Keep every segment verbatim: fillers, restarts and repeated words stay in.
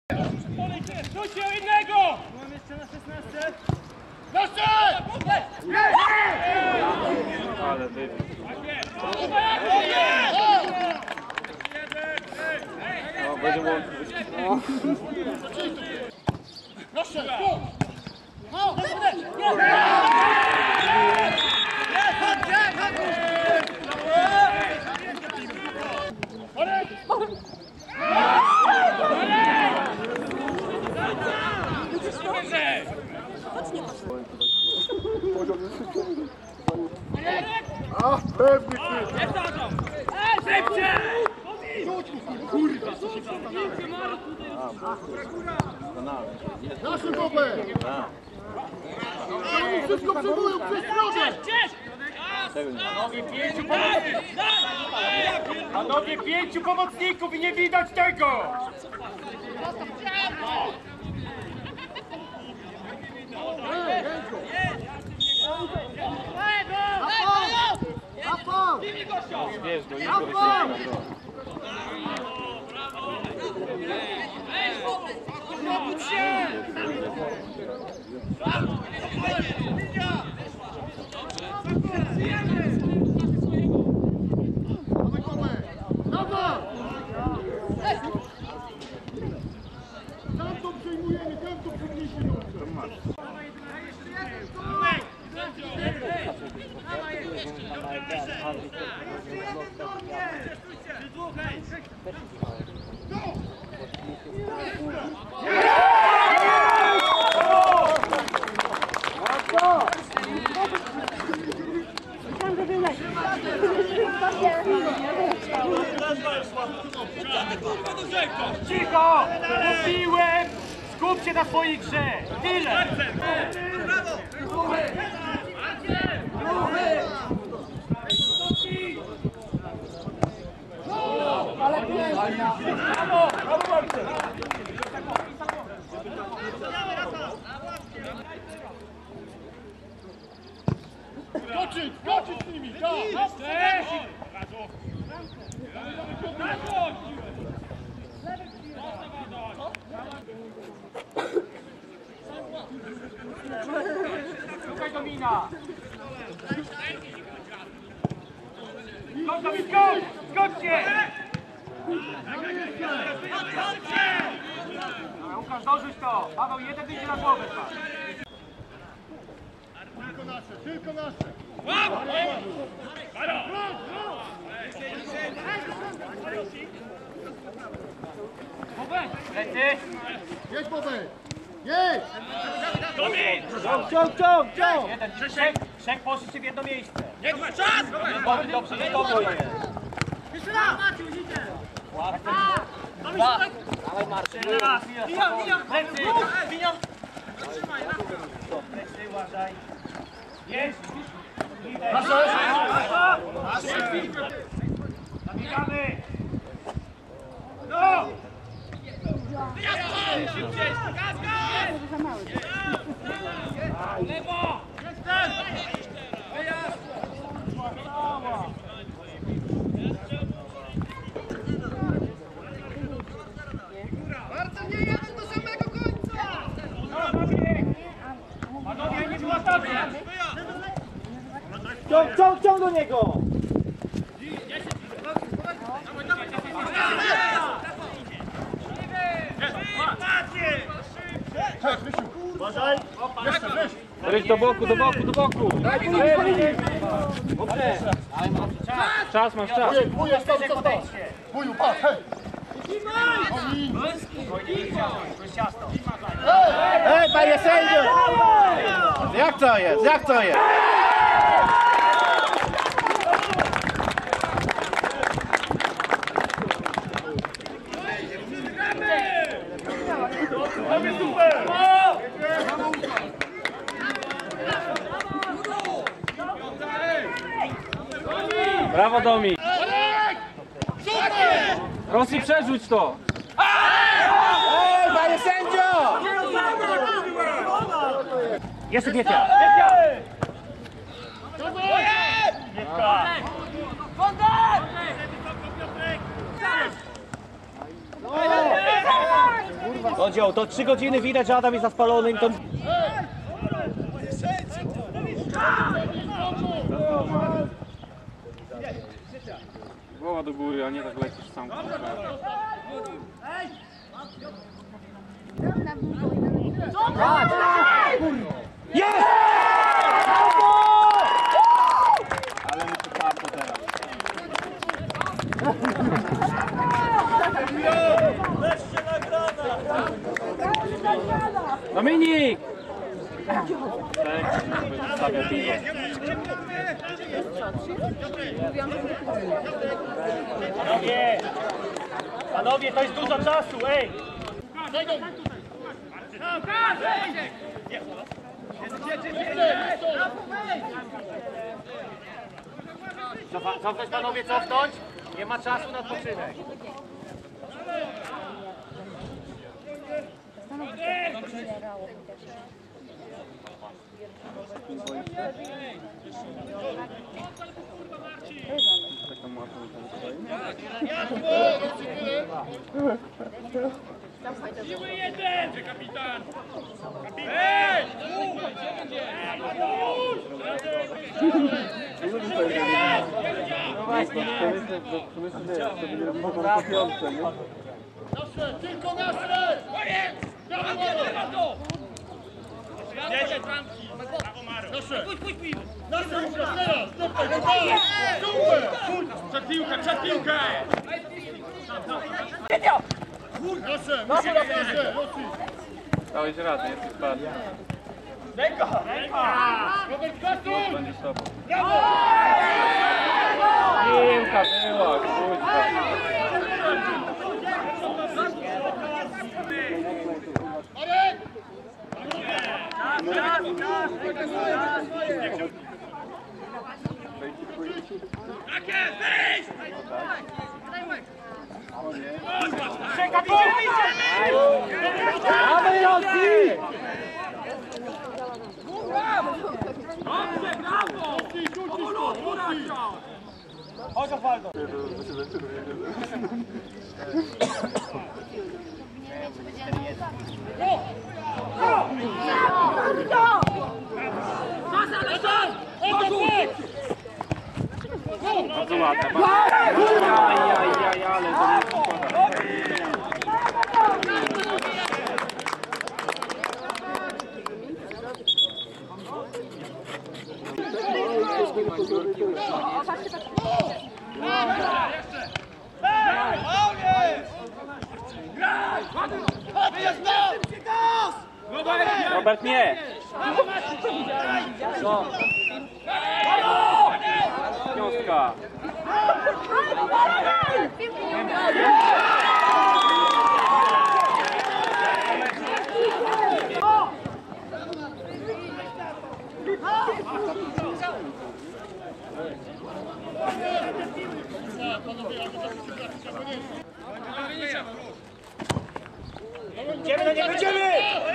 Rzućcie innego! Mam jeszcze na szesnaście. Proszę! Ale wybił. No, będzie łączyć. Proszę! No, A, pewnie ty! szybciej! Kurwa! Naszym bobę! Oni wszystko przyjmują przez stronę! Panowie pięciu pomocników! Panowie pięciu pomocników i nie widać tego! Rafał! Wiesz, go Igor jest na to. Tamtą przejmujemy, tamtą przejmujemy. Cicho! Mówiłem! Skup się na swojej grze! Tyle! Skoczyć, skoczyć z nimi, tak! Szukaj domina! Skocz, Domin, skocz! Skoczcie! Łukasz, dorzuć to! Paweł, jeden wyjdzie na głowę. Tylko nasze, tylko nasze! Lecy! Jedź Bobek! Jedź! Ciąg, ciąg, ciąg, ciąg! Jeden, trzech, trzech poszliście w jedno miejsce. Niech ma czas! Dobrze, dobrze, nie dobrze jest. Jeszcze raz! Łapy. Dwa. Dawaj Marcin. Raz. Mijam, mijam! Lecy! Mijam! Lecy, uważaj. Jest! Nasze! Zabiegamy! No! Szybciej! Gaz, gaz! Lewo! Jestem! Wyjazd! Bardzo nie jadą do samego końca! Panowie, nie wyłatawy! Ciąg, ciąg, ciąg do niego! Cześć, Rysiu! Uważaj! Jeszcze, weź! Ryś do boku, do boku, do boku! Dobrze! Czas, masz czas! Wujek, wujek, stop, stop, stop! Wuju, patrz, hej! Ej, panie sędzio! Jak to jest? Jak to jest? Brawo, Domi! Rosji, przerzuć to! Ej, panie sędzio! Jeszcze Wiefia! Kurwa, Oddział, to trzy godziny widać, że Adam jest zaspalony i to... Głowa do góry, a nie tak lecisz sam. Jest! Ale mi się parto teraz. Dominik! Stawia piwo. Panowie! Panowie, to jest dużo czasu, ej! Cofa- Cofnąć panowie, cofnąć! Nie ma czasu na odpoczynek. Nasze, tylko nasze! Nasze! Nasze już teraz! Stopaj, stopaj! Super! Przed piłkę, przed piłkę! Nasze, nasze, nasze! Dałeś radę, jesteś spadł. Robert, kasuj! Będzie z tobą. Piłka była, kurwa. Marek! Dawaj, Rosji! Chodź, Osvaldo! Bardzo ładna. Ajajaj, ale to nie składa. Robert, nie! No. Piątka. Idziemy na nie, będziemy!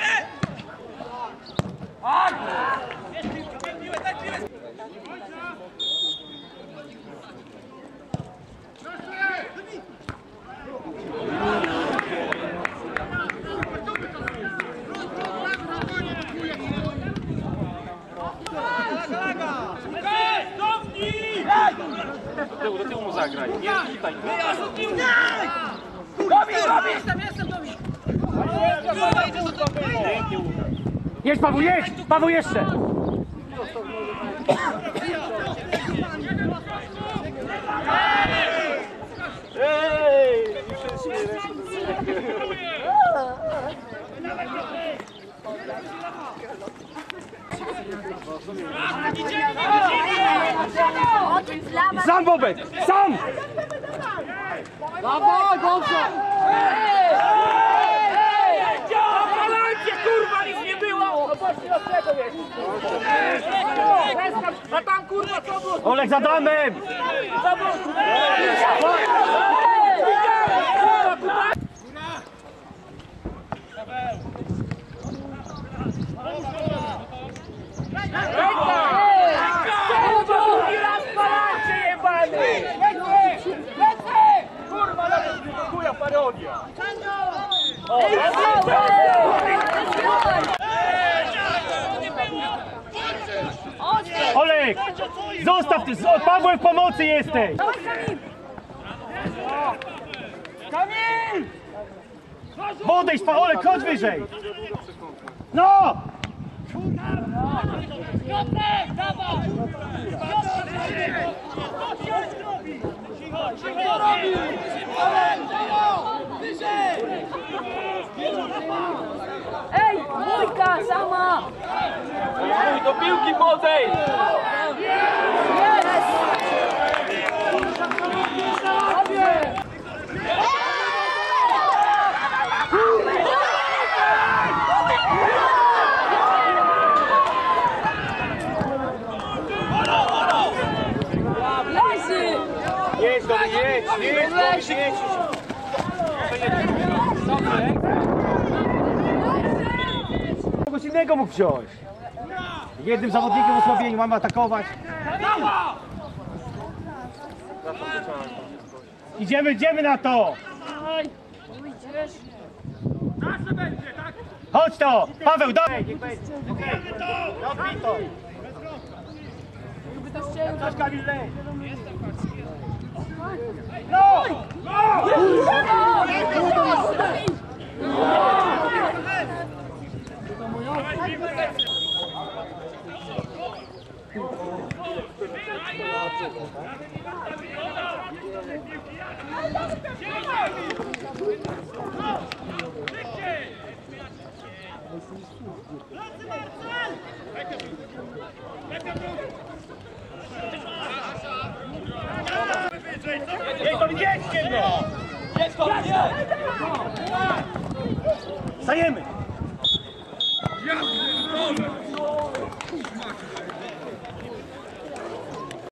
Do tyłu, do tyłu mu zagraj. Nie tutaj. Jedź, Paweł, jedź! Paweł, jeszcze! Ej! Sam, Bobek! Sam! Dawaj, dobrze! Zapalajcie, kurwa, nic nie było! A tam, kurwa, co było? Olek za damem! Kurwa, nawet chuja parodia! O, Pawłek! Zostaw ty! zo- Pawłek w pomocy jesteś! Kamil! Podejdź, Paolek, chodź wyżej! No! Ej, dwójka sama! Do piłki podejdź! Jest! Leży! Jedź do mnie, jedź, jedź, jedź, jedź! Kogoś innego mógł wziąć. Jednym zawodnikiem w osłabieniu mamy atakować. Idziemy, idziemy na to! Chodź to! Paweł, dawaj! Dobij to! Coś Kamil lej! No! Jedź to, jedźcie go! Jedź to, jedź! Stajemy!